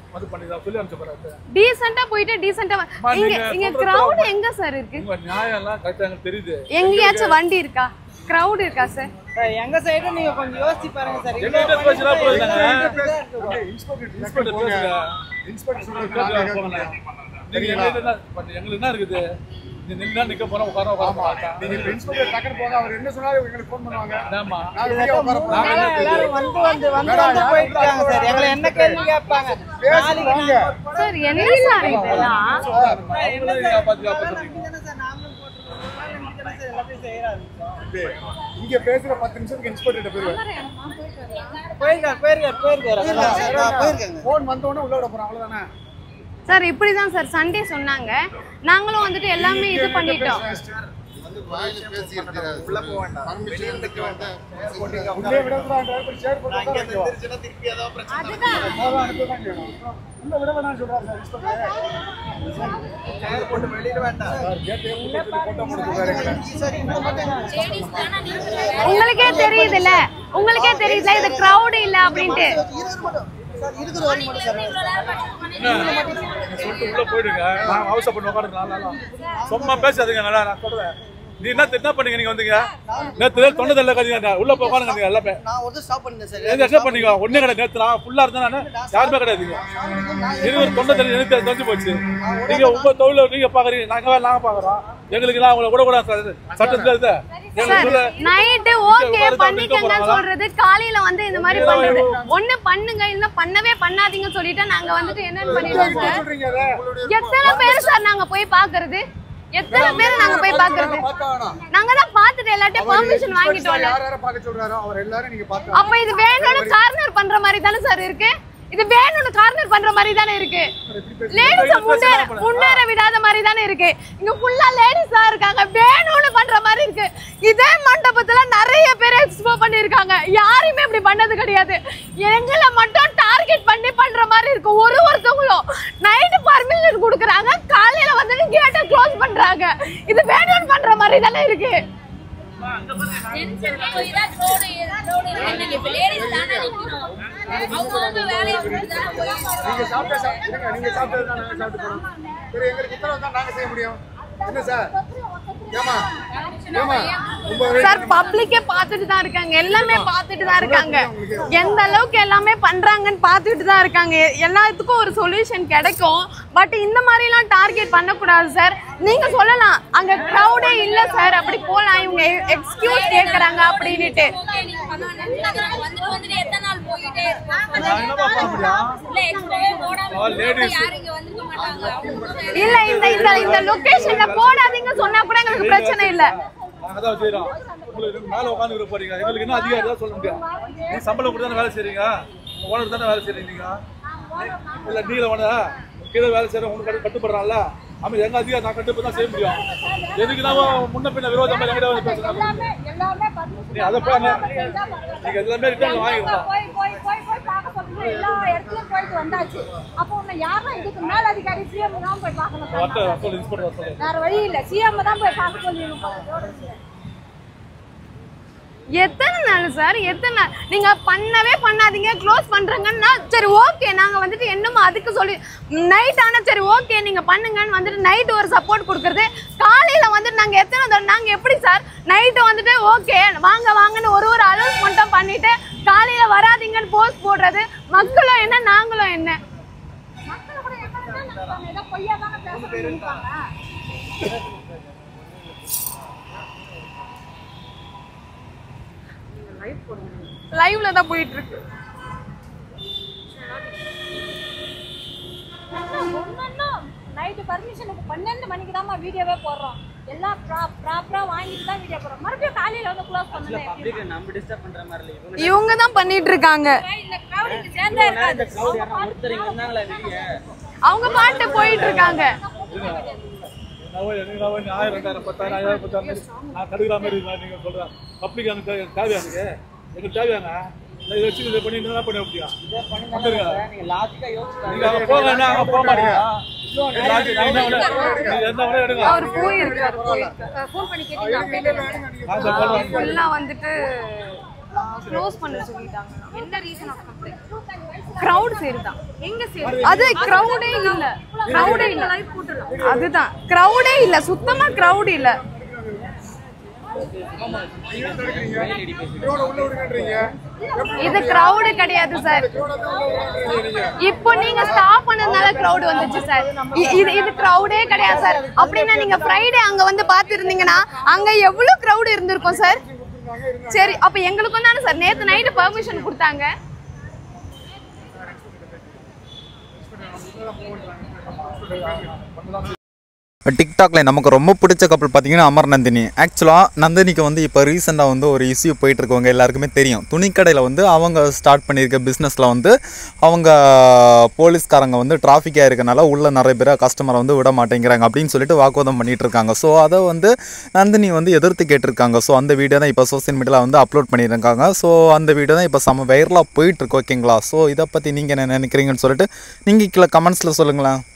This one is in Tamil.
வந்து பண்ணிதான் சொல்லி அனுப்பிச்சு போறாரு. டீசென்ட்டா போயிட்டு டீசென்ட்டா இங்க கிரவுட் எங்க சார் இருக்கு? உங்க நியாயம் எல்லாம் கரெக்டா எனக்கு தெரியுது. எங்கயாச்சும் வண்டி இருக்கா? கிரவுட் இருக்கா சார்? எங்க சைடு நீங்க கொஞ்சம் யோசிச்சு பாருங்க சார். எங்க பேசுறா போறாங்க. இன்ஸ்பெக்டர் போங்க. இன்ஸ்பெக்டர் சொல்றாங்க. நீங்க எங்களுக்கு என்ன இருக்குது? நின்னா நிக்க போறோம் உட்கார மாட்டா. நீங்க இன்ஸ்பெக்டர் டக்கர் போங்க. அவர் என்ன சொன்னாலும் உங்களுக்கு ஃபோன் பண்ணுவாங்க. ஆமா. எல்லாரும் வந்து போயிட்டாங்க சார். எங்களை என்ன கேள்வி கேட்பாங்க? பேசுவாங்க. சார் என்ன சார் இதெல்லாம்? இங்க பேசுற 10 நிமிஷத்துக்கு இன்ஸ்பெக்டர் போயிருக்காரு. ஃபோன் வந்த உடனே உள்ள விட போறோம். அவ்வளவுதானே சார்? இப்படிதான் சார் சண்டே சொன்னாங்க. நாங்களும் வந்துட்டு எல்லாமே இது பண்ணிட்டோம். வந்து வாயில பேசி இருக்காரு. உள்ள போக வேண்டாம். பர்மிஷன் எடுக்க வேண்டாம். உள்ளே விடறாங்க. டிரைவர் ஷேர் பண்ணா திருச்சினா திருப்பி ஏதோ பிரச்சனை. அதுதான் அனுப்புவாங்க. உள்ள விட வேண்டாம்னு சொல்றாரு சார் இன்ஸ்பெக்டர். ஷேர் போட்டு வெளியிட வேண்டாம். சார் கேட்டே போட்டோ போடுறாரு. உங்களுக்கே தெரியுதுல, உங்களுக்கே தெரியுதுல இது கிரவுட் இல்ல அப்படின்ட்டு. சொல்லிட்டு உள்ள போயிடுங்க. நான் அவசரப்பட்டு உட்காந்துருக்கேன். சும்மா பேசாதீங்க. நல்லா நான் சொல்றேன். நீ என்ன பண்ணீங்க? நீங்க வந்தீங்க நேத்து தொண்டதில்ல கதிங்க உள்ள போய் உட்காருங்க. எல்லாமே நான் ஒரு ஸ்டாப் பண்ணேன் சார். எங்க என்ன பண்ணீங்க? ஒண்ணே கிடையாது. நேத்து நான் ஃபுல்லா இருந்தேன். நான் யாருமே கிடையாதுங்க. இது ஒரு தொண்டதில்ல எனக்கு தெரிஞ்சு போச்சு. நீங்க உங்க தொழில நீங்க பாக்குறீங்க. நாங்க பாக்குறோம். எங்களுக்கு நான் உங்களை கூட சட்டத்துல இருக்கு. நைட்டு ஓகே பண்ணிக்கங்க சொல்றது, காலையில வந்து இந்த மாதிரி பண்றது. ஒண்ணு பண்ணுங்க இல்ல பண்ணவே பண்ணாதீங்க சொல்லிட்டு நாங்க வந்துட்டு என்னன்னு பண்ணிட்டோம் சார். எத்தனை பேர் சார் நாங்க போய் பாக்குறது? எத்தனை பேர் நாங்க போய் பாக்குறது? நாங்க தான் பாத்துட்டு எல்லாத்தையும் பெர்மிஷன் வாங்கிட்டோம்ல. யார பாக்க சொல்றாரோ அவர் எல்லாரும் நீங்க பாத்து. அப்ப இது வேணும்னு கார்னர் பண்ற மாதிரி தானே சார் இருக்கு? இது வேணும்னு கார்னர் பண்ற மாதிரி தானே இருக்கு? லேடிஸ் முன்னேற விடாத மாதிரி தானே இருக்கு? இங்க ஃபுல்லா லேடிஸா இருக்காங்க. வேணும்னு பண்ற மாதிரி இருக்கு. இதே மண்டபத்துல நிறைய பேர் எக்ஸ்போ பண்ணிருக்காங்க. யாருமே இப்படி பண்ணது கிடையாது. எங்களை மட்டும் டார்கெட் பண்ணி பண்ற மாதிரி இருக்கு. ஒருத்தவங்களும் நைட் பர்மிஷன் கொடுக்குறாங்க, காலையில வந்து கேட்டை க்ளோஸ் பண்றாங்க. இது வேணும்னு பண்ற மாதிரி தானே இருக்கு? நீங்க சாப்பிட்டது தான் நாங்க சாப்பிட்டு போறோம். சரி எங்களுக்கு உத்தரவு தான் நாங்க செய்ய முடியும். என்ன சார்? ஏமா சார் பப்ளிக்கே பார்த்துட்டு தான் இருக்காங்க. எல்லாமே பார்த்துட்டு தான் இருக்காங்க. எந்த அளவுக்கு எல்லாமே பண்றாங்கன்னு பார்த்துட்டு தான் இருக்காங்க. எல்லாத்துக்கும் ஒரு சொல்யூஷன் கிடைக்கும். பட் இந்த மாதிரி எல்லாம் டார்கெட் பண்ணக்கூடாது சார். நீங்க சொல்லலாம் அங்க கிரவுடே இல்ல சார், அப்படி போலாம், இவங்க எக்ஸ்கியூஸ் கேக்குறாங்க அப்படின்னுட்டு. இல்ல இந்த லொகேஷன்ல போடாதீங்க சொன்னா கூட எங்களுக்கு பிரச்சனை இல்ல. நாங்க தான் செய்றோம். உங்களுக்கு மேல உட்கார்ந்து போறீங்க. எங்களுக்கு என்ன அதிகாரம் தான் சொல்ல முடியும். நீ சம்பளம் கொடுத்து தானே வேலை செய்றீங்க. ஓனர் தானே வேலை செய்றீங்க. நீங்க இல்ல நீங்க ஓனரா கீழே வேலை செய்யற உங்களுக்கு கட்டுப்படுறான்ல. ஆமா எங்க அதிகாரம் நான் கட்டுப்பட்டு தான் செய்ய முடியும். எதுக்கு நான் முன்ன பின்ன விரோதமா எங்கடா வந்து பேசுறேன். நீ அத போங்க. நீங்க எல்லாமே ரிட்டர்ன் வாங்கிடலாம். போய் பார்க்க சொல்லுங்க. எல்லா இடத்துலயும் போயிட்டு வந்தாச்சு. அப்போ உன்னை யாரும் இதுக்கு மேல அதிகாரி சிஎம் தான் போய் பார்க்கணும். வேற வழி இல்ல. சிஎம் தான் போய் பார்க்க சொல்லிருக்கோம். எத்தனை நாள் சார்? எத்தனை நாள்? நீங்க பண்ணவே பண்ணாதீங்க, க்ளோஸ் பண்றீங்கன்னா சரி ஓகே. நாங்க வந்துட்டு என்னமோ அதுக்கு சொல்லி நைட் ஆனா சரி ஓகே நீங்க பண்ணுங்கன்னு வந்துட்டு நைட் ஒரு சப்போர்ட் கொடுக்கறது. காலையில வந்துட்டு நாங்க எத்தனை நாங்க எப்படி சார் நைட்டு வந்துட்டு ஓகே வாங்க வாங்கன்னு ஒரு அலௌன்ஸ்மெண்ட்டும் பண்ணிட்டு காலையில வராதீங்கன்னு போஸ்ட் போடுறது. மக்களும் என்ன நாங்களும் என்ன? மக்கள் கூட ஏதோ பொய்யா தானே பேசுறாங்க. லைவ்ல தான் போயிட்டு இருக்கு. நைட்டு பர்மிஷனுக்கு 12 மணிக்கு தான் வீடியோவே போடுறோம். எல்லாம் ப்ராப்பரா வாங்கிட்டு தான் வீடியோ போடுறோம். மறுபடியும் காலையில வந்து க்ளோஸ் பண்ணல. பப்ளிக் நம்ம டிஸ்டர்ப் பண்ற மாதிரி இல்ல. இவங்க தான் பண்ணிட்டு இருக்காங்க. இந்த கிரவுட் சேர்ந்தே இருக்காது. ஒருத்தர் வந்தாங்களா வெளிய? அவங்க பாட்டு போயிட்டு இருக்காங்க. நான் கடுக்கிற மாதிரி நீங்க சொல்றேன். பப்ளிக் எனக்கு தேவையானுங்க. எங்களுக்கு தேவையாங்க. இதை வச்சு இதை பண்ணி என்ன பண்ண முடியும்? நீங்க லாஜிக்கா யோசிச்சு நீங்க அங்க போக வேண்டாம். அங்க போக மாட்டீங்க. அவர் போயிருக்காரு. ஃபோன் பண்ணி கேட்டீங்க. ஃபுல்லா வந்துட்டு க்ளோஸ் பண்ண சொல்லிட்டாங்க. என்ன ரீசன் ஆஃப் கம்ப்ளைண்ட்? கிரவுட் சேருதான். எங்க சேரு? அது கிரவுடே இல்ல. கிரவுடே இல்ல. லைவ் போட்டுறோம். அதுதான் கிரவுடே இல்ல. சுத்தமா கிரவுட் இல்ல. இது கிரவுட் கிடையாது சார். இப்போ நீங்க ஸ்டாப் பண்ணதுனால கிரவுட் வந்துச்சு சார். இது கிரவுடே கிடையாது சார். அப்படின்னா நீங்க ஃப்ரைடே அங்க வந்து பாத்துருந்தீங்கன்னா அங்க எவ்வளவு கிரவுட் இருந்திருக்கும் சார். சரி, அப்ப எங்களுக்கும் தானே சார் நேத்து நைட்டு பெர்மிஷன் கொடுத்தாங்க. டிக்டாக்ல நமக்கு ரொம்ப பிடிச்ச கப்பல் பார்த்தீங்கன்னா அமர் நந்தினி. ஆக்சுவலாக நந்தினிக்கு வந்து இப்போ ரீசெண்டாக வந்து ஒரு இஷ்யூ போயிட்டுருக்கவங்க எல்லாருக்குமே தெரியும். துணிக்கடையில் வந்து அவங்க ஸ்டார்ட் பண்ணியிருக்க பிஸ்னஸில் வந்து அவங்க போலீஸ்காரங்க வந்து டிராஃபிக்காக இருக்கனால உள்ள நிறைய பேர் கஸ்டமரை வந்து விட மாட்டேங்கிறாங்க அப்படின்னு சொல்லிட்டு வாக்குவாதம் பண்ணிகிட்டு இருக்காங்க. ஸோ அதை வந்து நந்தினி வந்து எதிர்த்து கேட்டிருக்காங்க. ஸோ அந்த வீடியோ தான் இப்போ சோசியல் மீடியாவில் வந்து அப்லோட் பண்ணியிருக்காங்க. ஸோ அந்த வீடியோ தான் இப்போ செம்ம வைரலாக போயிட்டுருக்கு. ஓகேங்களா? ஸோ இதை பற்றி நீங்கள் என்ன நினைக்கிறீங்கன்னு சொல்லிட்டு நீங்கள் கீழே கமெண்ட்ஸில் சொல்லுங்களேன்.